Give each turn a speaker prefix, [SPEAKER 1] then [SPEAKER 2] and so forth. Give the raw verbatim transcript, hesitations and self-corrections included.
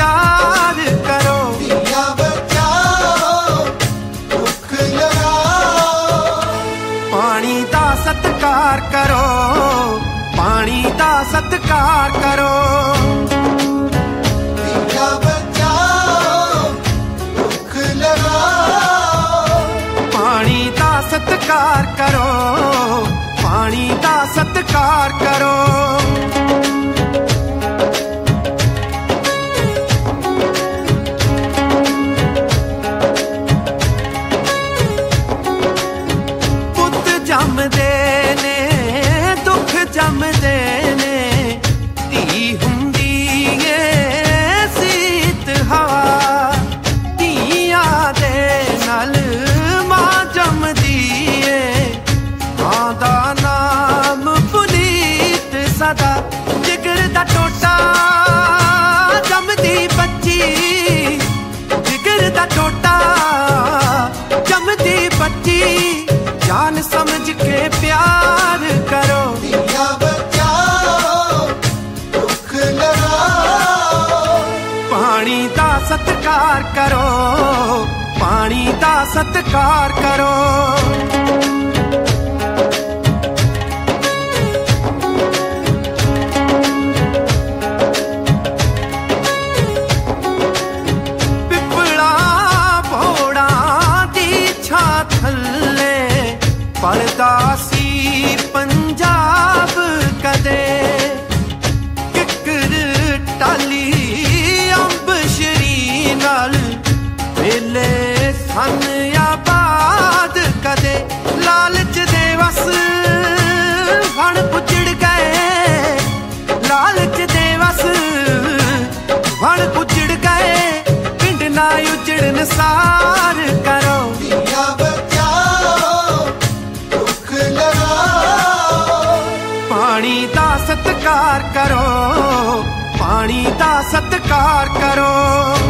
[SPEAKER 1] प्यार करो।
[SPEAKER 2] दिया बचाओ दुख लगाओ।
[SPEAKER 1] पानी दा सत्कार करो, पानी दा सत्कार करो।
[SPEAKER 2] दिया बचाओ दुख लगाओ।
[SPEAKER 1] पानी दा सत्कार करो, पानी दा सत्कार करो। पुत जमदे ने दुख जमदे ने, धी हुंदी ए सीत हवा। धीया दे नल मां जमदी ए, मां दा नाम पुनीत सदा। जिगर दा टोटा जमदी बच्ची, जिगर दा टोटा जमदी बच्ची। जान समझ के प्यार करो।
[SPEAKER 2] दिया बचाओ दुख लगाओ।
[SPEAKER 1] पानी दा सत्कार करो, पानी दा सत्कार करो। पिपला भोड़ा दी छा थल्ले, पलदा सी पंजाब कदे। किकर टाली अंब शरी नाल, वेले सन आबाद कदे। लालच दे वस हण पुजड़ गए, लालच दे वस हण पुजड़ गए। पिंड ना उजड़न सार करो।
[SPEAKER 2] दिया बचाओ दुख लगाओ।
[SPEAKER 1] पानी दा सत्कार करो, पानी दा सत्कार करो।